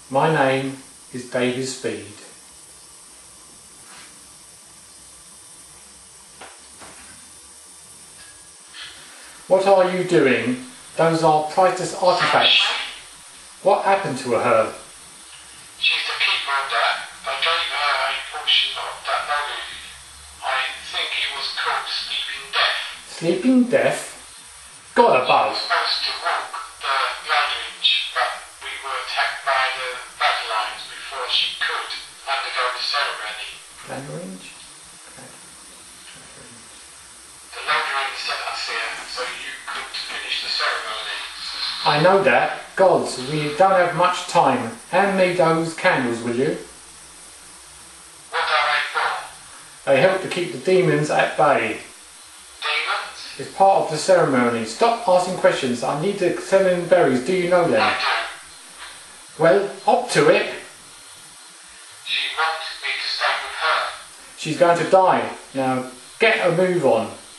My name is David Speed. What are you doing? Those are priceless artifacts. What happened to her? She's the keeper of that. I gave her a portion of that knowledge. I think it was called Sleeping Death. Sleeping Death? God above. She was supposed to walk the ladder-inch, but we were attacked by the battle lines before she could undergo the ceremony. Ladder-inch? The ladder-inch set us here so you could finish the ceremony. I know that. Gods, we don't have much time. Hand me those candles, will you? What are they for? They help to keep the demons at bay. Demons? It's part of the ceremony. Stop asking questions. I need to sell in berries. Do you know them? I do. Well, up to it. She wants me to stay with her. She's going to die. Now, get a move on.